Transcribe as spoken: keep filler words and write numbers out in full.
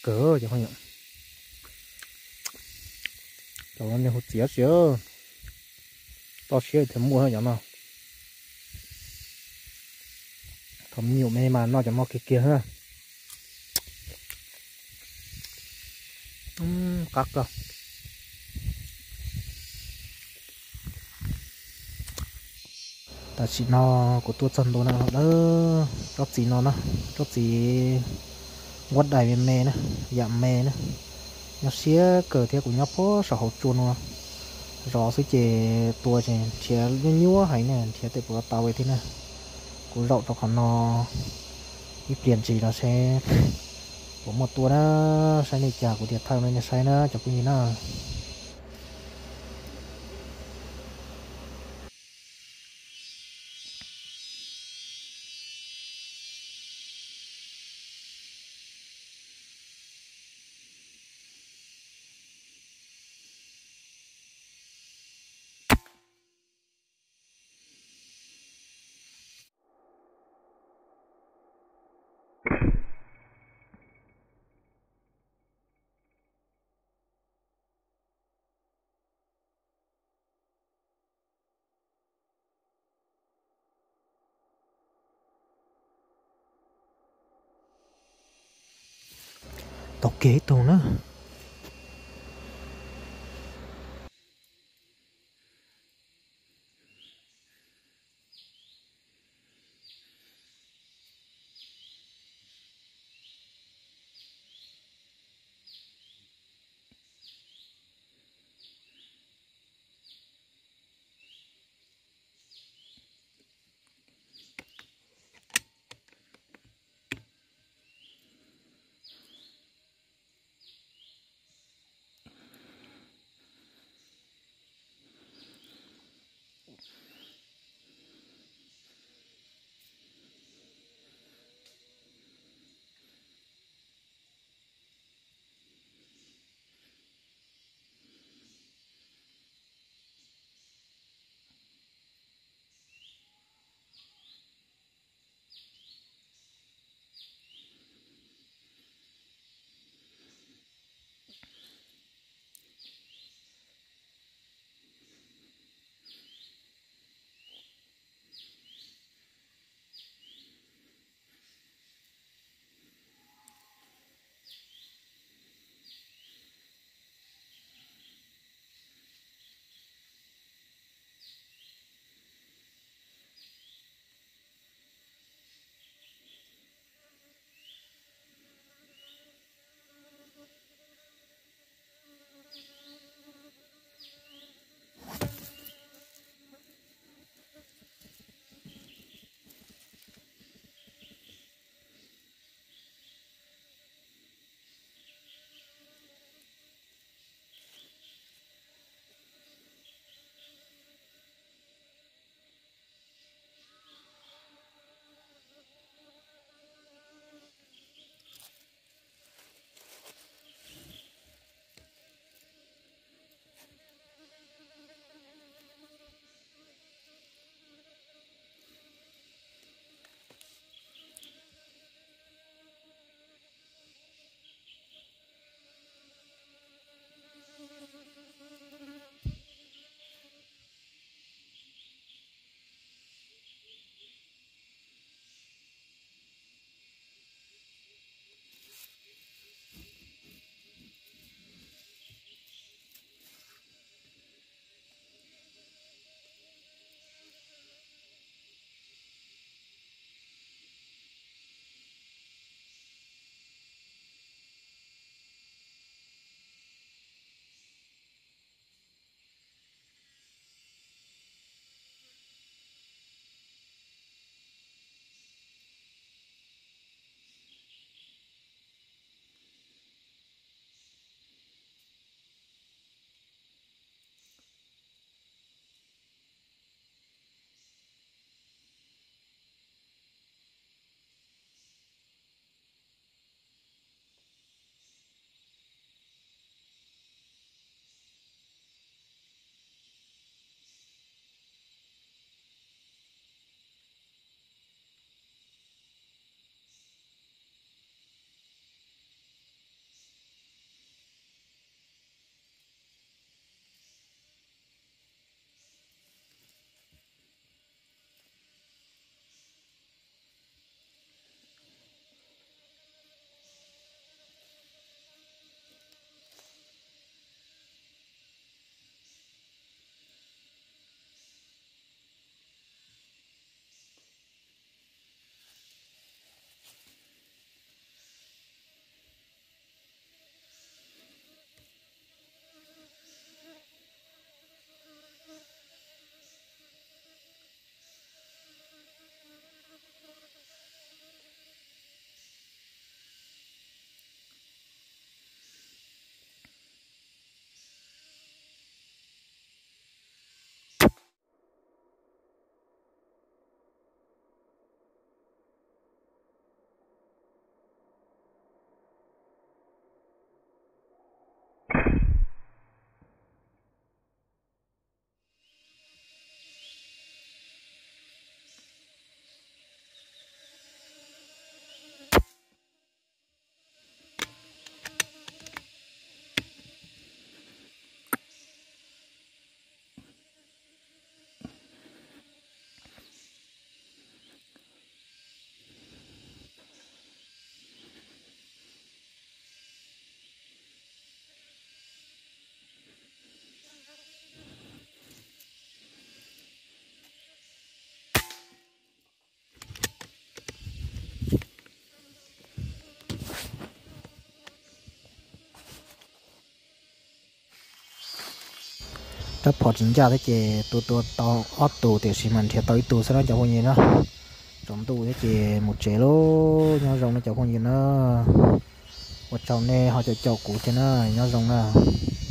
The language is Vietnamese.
cỡ cho không nhỉ cho nó hút chĩa xíu to xíu thì mua hơn nào thầm nhiều mê mà nó cho nó kia kia ha um, cắt rồi ta chỉ nó của tôi chân đồ nào đó chót gì nó nó chót gì quất đại bên mê nữa giảm mê nữa nó xía cờ theo của nhau phố sở hậu chuồn luôn rõ sẽ chè tua chè chè nhúa hay nè chè từ bữa tàu vậy thế này của rậu cho còn nó cái tiền gì nó sẽ có một tua đó sai này trả của thiệt thao này sai nó cho cái gì nó tao kế tao nữa chấp họ chính ra thế chị tụ tụ to ót tụ thì xí mình thiệt tới tụ sẽ nó chào con gì nữa trong tụ thế chị một chế lô nhau rồng nó chào con gì nữa một chồng nè họ chào chào cũ cho nó nhau rồng nào